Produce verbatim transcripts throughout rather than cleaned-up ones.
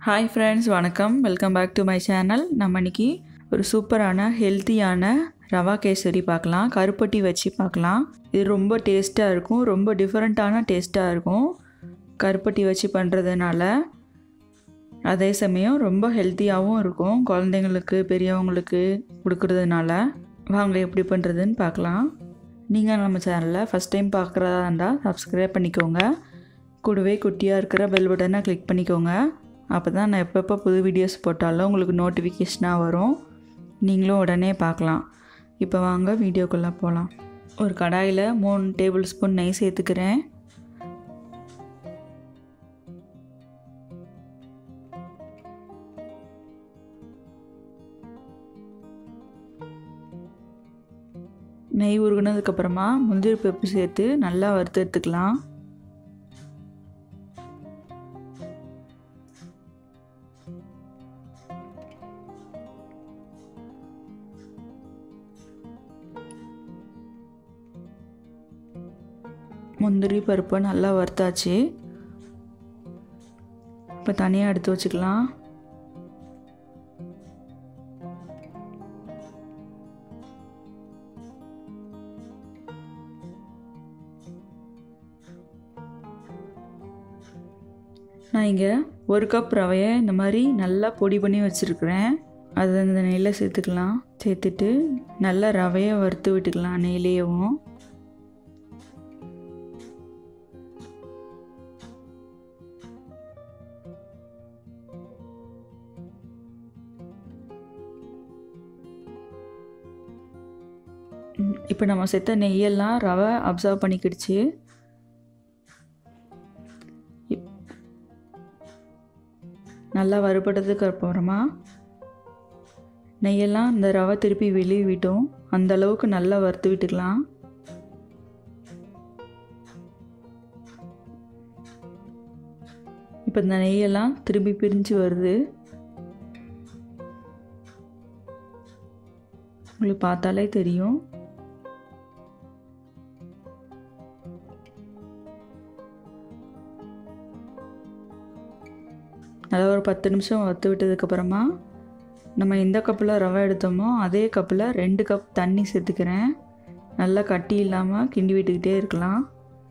Hi friends, வணக்கம். Welcome back to my channel. நம்ம இன்னைக்கு ஒரு சூப்பரான ஹெல்த்தியான ரவா கேசரி பார்க்கலாம். கருப்பட்டி வச்சு பார்க்கலாம். இது ரொம்ப டேஸ்ட்டாக இருக்கும். ரொம்ப டிஃப்ரெண்ட்டான டேஸ்ட்டாக இருக்கும். கருப்பட்டி வச்சு பண்ணுறதுனால அதே சமயம் ரொம்ப ஹெல்த்தியாகவும் இருக்கும். குழந்தைங்களுக்கு பெரியவங்களுக்கு கொடுக்கறதுனால வாங்க எப்படி பண்ணுறதுன்னு பார்க்கலாம். நீங்கள் நம்ம சேனலில் ஃபஸ்ட் டைம் பார்க்குறதா இருந்தால் சப்ஸ்கிரைப் பண்ணிக்கோங்க. கூடவே குட்டியாக இருக்கிற பெல் பட்டனை கிளிக் பண்ணிக்கோங்க. அப்போ தான் நான் எப்பப்போ புது வீடியோஸ் போட்டாலும் உங்களுக்கு நோட்டிஃபிகேஷனாக வரும். நீங்களும் உடனே பார்க்கலாம். இப்போ வாங்க வீடியோக்குள்ளே போகலாம். ஒரு கடாயில் மூணு டேபிள் ஸ்பூன் நெய் சேர்த்துக்கிறேன். நெய் உருகுனதுக்கப்புறமா முந்திரி பருப்பு சேர்த்து நல்லா வறுத்து எடுத்துக்கலாம். முந்திரி பருப்பு நல்லா வறுத்தாச்சு. இப்போ தனியாக எடுத்து வச்சுக்கலாம். நான் இங்கே ஒரு கப் ரவையை இந்த மாதிரி நல்லா பொடி பண்ணி வச்சுருக்கிறேன். அதை இந்த நெய்யில் சேர்த்துக்கலாம். சேர்த்துட்டு நல்லா ரவையை வறுத்து விட்டுக்கலாம் நெய்லேயும். இப்போ நம்ம சேர்த்த நெய்யெல்லாம் ரவை அப்சர்வ் பண்ணிக்கிடுச்சு. நல்லா வறுபட்டதுக்கு அப்புறமா நெய்யெல்லாம் இந்த ரவை திருப்பி வெளியே விட்டோம். அந்த அளவுக்கு நல்லா வறுத்து விட்டுக்கலாம். இப்போ இந்த நெய்யெல்லாம் திருப்பி பிரிஞ்சு வருது. உங்களுக்கு பார்த்தாலே தெரியும். நல்லா ஒரு பத்து நிமிஷம் வறுத்து விட்டதுக்கப்புறமா நம்ம எந்த கப்பில் ரவை எடுத்தோமோ அதே கப்பில் ரெண்டு கப் தண்ணி சேர்த்துக்கிறேன். நல்லா கட்டி இல்லாமல் கிண்டி விட்டுக்கிட்டே இருக்கலாம்.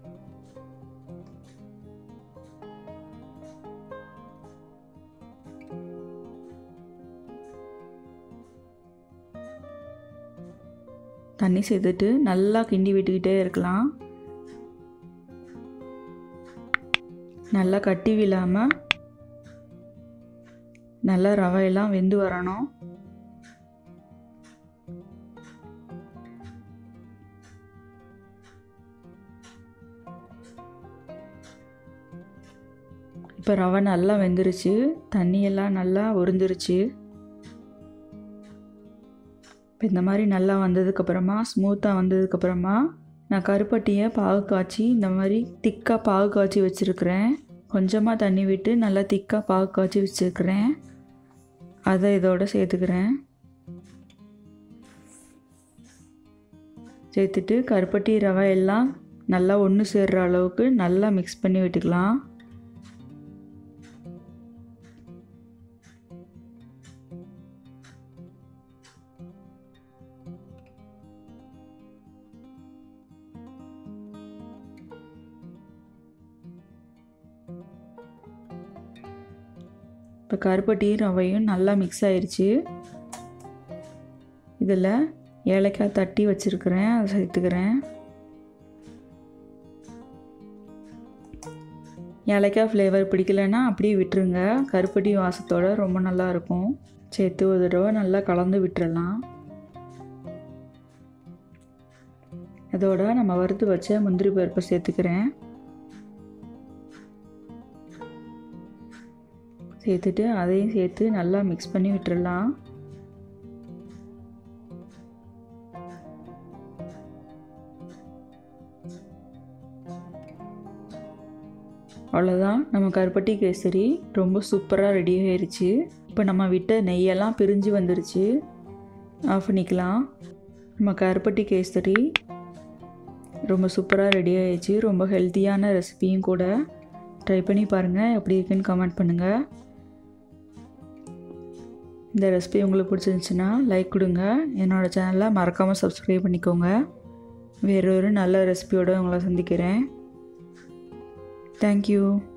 தண்ணி சேர்த்துட்டு நல்லா கிண்டி விட்டுக்கிட்டே இருக்கலாம். நல்லா கட்டி விழாமல் நல்லா ரவையெல்லாம் வெந்து வரணும். இப்போ ரவை நல்லா வெந்துருச்சு. தண்ணியெல்லாம் நல்லா உறிஞ்சிருச்சு. இப்போ இந்த மாதிரி நல்லா வந்ததுக்கப்புறமா ஸ்மூத்தாக வந்ததுக்கப்புறமா நான் கருப்பட்டியை பாகு காய்ச்சி இந்த மாதிரி திக்காக பாகு காய்ச்சி வச்சுருக்கிறேன். கொஞ்சமாக தண்ணி விட்டு நல்லா திக்காக பாகு காய்ச்சி வச்சுருக்கிறேன். அதை இதோடு சேர்த்துக்கிறேன். சேர்த்துட்டு கருப்பட்டி ரவை எல்லாம் நல்லா ஒன்று சேர்கிற அளவுக்கு நல்லா மிக்ஸ் பண்ணி விட்டுக்கலாம். இப்போ கருப்பட்டி ரவையும் நல்லா மிக்ஸ் ஆயிடுச்சு. இதில் ஏலக்காய் தட்டி வச்சுருக்கிறேன், அதை சேர்த்துக்கிறேன். ஏலக்காய் ஃப்ளேவர் பிடிக்கலைன்னா அப்படியே விட்டுருங்க. கருப்பட்டி வாசத்தோடு ரொம்ப நல்லாயிருக்கும். சேர்த்து ஒரு தடவை நல்லா கலந்து விட்டுறலாம். அதோட நம்ம வறுத்து வச்ச முந்திரி பருப்பை சேர்த்துக்கிறேன். சேர்த்துட்டு அதையும் சேர்த்து நல்லா மிக்ஸ் பண்ணி விட்டுறலாம். அவ்வளோதான், நம்ம கருப்பட்டி கேசரி ரொம்ப சூப்பராக ரெடி ஆயிடுச்சு. இப்போ நம்ம விட்ட நெய்யெல்லாம் பிரிஞ்சு வந்துருச்சு. ஆஃப் பண்ணிக்கலாம். நம்ம கருப்பட்டி கேசரி ரொம்ப சூப்பராக ரெடி ஆயிடுச்சு. ரொம்ப ஹெல்த்தியான ரெசிபியும் கூட. ட்ரை பண்ணி பாருங்கள். எப்படி இருக்குன்னு கமெண்ட் பண்ணுங்கள். இந்த ரெசிபி உங்களுக்கு பிடிச்சிருந்துச்சுன்னா லைக் கொடுங்க. என்னோடய சேனலை மறக்காமல் சப்ஸ்கிரைப் பண்ணிக்கோங்க. வேறு ஒரு நல்ல ரெசிபியோடு உங்களை சந்திக்கிறேன். தேங்க்யூ.